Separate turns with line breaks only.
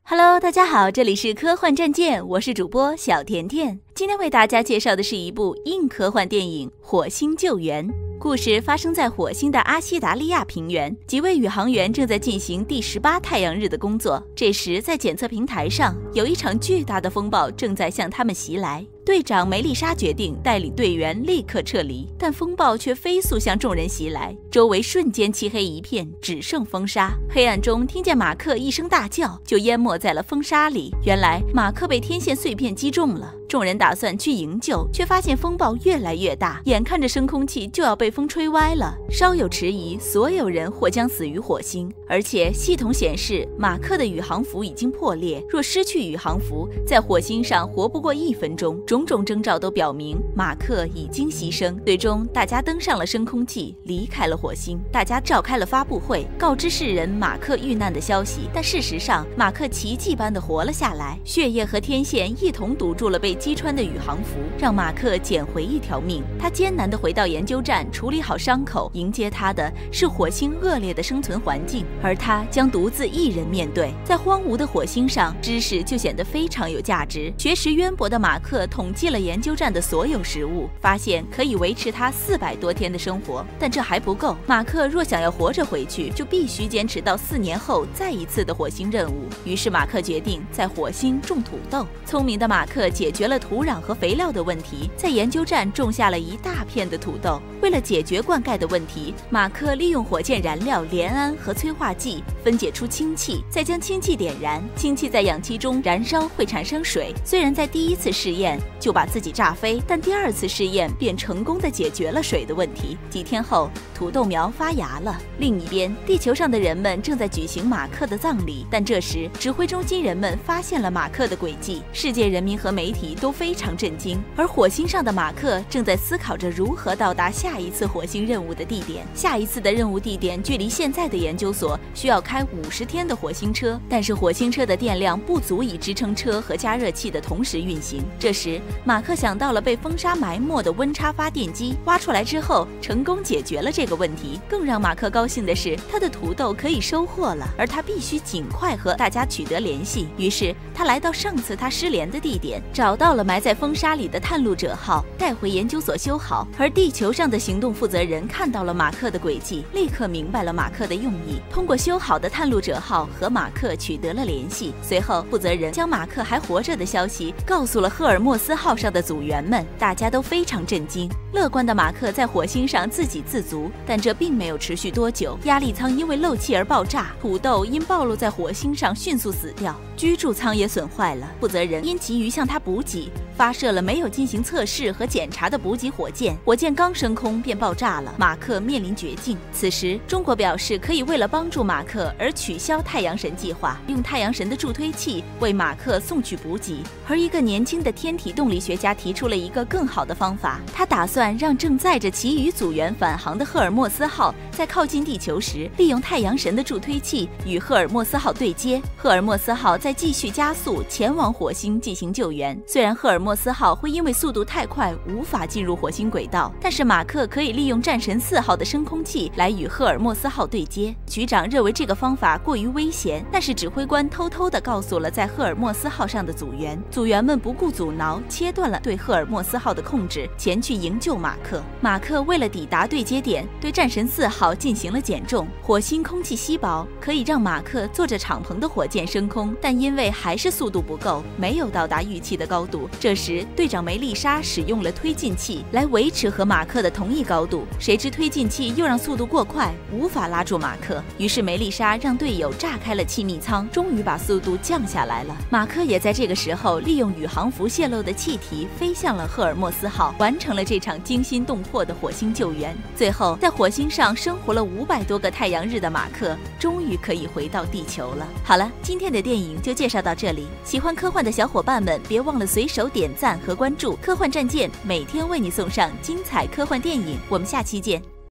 Hello， 大家好，这里是科幻战舰，我是主播小甜甜。今天为大家介绍的是一部硬科幻电影《火星救援》。故事发生在火星的阿西达利亚平原，几位宇航员正在进行第18太阳日的工作。这时，在检测平台上，有一场巨大的风暴正在向他们袭来。队长梅丽莎决定带领队员立刻撤离，但风暴却飞速向众人袭来，周围瞬间漆黑一片，只剩风沙。黑暗中听见马克一声大叫，就淹没在了风沙里。原来马克被天线碎片击中了。众人打算去营救，却发现风暴越来越大，眼看着升空器就要被风吹歪了。稍有迟疑，所有人或将死于火星。而且系统显示，马克的宇航服已经破裂，若失去宇航服，在火星上活不过1分钟。种种征兆都表明马克已经牺牲。最终，大家登上了升空器，离开了火星。大家召开了发布会，告知世人马克遇难的消息。但事实上，马克奇迹般的活了下来，血液和天线一同堵住了被击穿的宇航服，让马克捡回一条命。他艰难地回到研究站，处理好伤口。迎接他的是火星恶劣的生存环境，而他将独自一人面对。在荒芜的火星上，知识就显得非常有价值。学识渊博的马克统计了研究站的所有食物，发现可以维持他400多天的生活。但这还不够，马克若想要活着回去，就必须坚持到4年后再一次的火星任务。于是马克决定在火星种土豆。聪明的马克解决了土壤和肥料的问题，在研究站种下了一大片的土豆。为了解决灌溉的问题，马克利用火箭燃料联氨和催化剂分解出氢气，再将氢气点燃。氢气在氧气中燃烧会产生水。虽然在第1次试验就把自己炸飞，但第2次试验便成功地解决了水的问题。几天后，土豆苗发芽了。另一边，地球上的人们正在举行马克的葬礼，但这时指挥中心人们发现了马克的轨迹，世界人民和媒体都非常震惊。而火星上的马克正在思考着如何到达下一次火星任务的地点。下一次的任务地点距离现在的研究所需要开50天的火星车，但是火星车的电量不足以支撑车和加热器的同时运行。这时，马克想到了被风沙埋没的温差发电机，挖出来之后成功解决了这个问题。更让马克高兴的是，他的土豆可以收获了，而他必须尽快和大家取得联系。于是他来到上次他失联的地点，找到了埋在风沙里的探路者号，带回研究所修好。而地球上的行动负责人看到了马克的轨迹，立刻明白了马克的用意，通过修好的探路者号和马克取得了联系。随后，负责人将马克还活着的消息告诉了赫尔墨斯号上的组员们，大家都非常震惊。乐观的马克在火星上自给自足，但这并没有持续多久。压力舱因为漏气而爆炸，土豆因暴露在火星上迅速死掉，居住舱也损坏了。负责人因急于向他补给，发射了没有进行测试和检查的补给火箭，火箭刚升空便爆炸了。马克面临绝境。此时，中国表示可以为了帮助马克而取消太阳神计划，用太阳神的助推器为马克送去补给。而一个年轻的天体动力学家提出了一个更好的方法，他打算让正载着其余组员返航的赫尔墨斯号在靠近地球时，利用太阳神的助推器与赫尔墨斯号对接。赫尔墨斯号再继续加速前往火星进行救援。虽然赫尔墨斯号会因为速度太快无法进入火星轨道，但是马克可以利用战神4号的升空器来与赫尔墨斯号对接。局长认为这个方法过于危险，但是指挥官偷偷地告诉了在赫尔墨斯号上的组员，组员们不顾阻挠，切断了对赫尔墨斯号的控制，前去营救马克。马克为了抵达对接点，对战神4号进行了减重。火星空气稀薄，可以让马克坐着敞篷的火箭升空，但因为还是速度不够，没有到达预期的高度。这时，队长梅丽莎使用了推进器来维持和马克的同一高度，谁知推进器又让速度过快，无法拉住马克。于是梅丽莎让队友炸开了气密舱，终于把速度降下来了。马克也在这个时候利用宇航服泄漏的气体飞向了赫尔墨斯号，完成了这场惊心动魄的火星救援。最后，在火星上生活了500多个太阳日的马克，终于可以回到地球了。好了，今天的电影就介绍到这里。喜欢科幻的小伙伴们，别忘了随手点赞和关注科幻战舰，每天为你送上精彩科幻电影。我们下期见。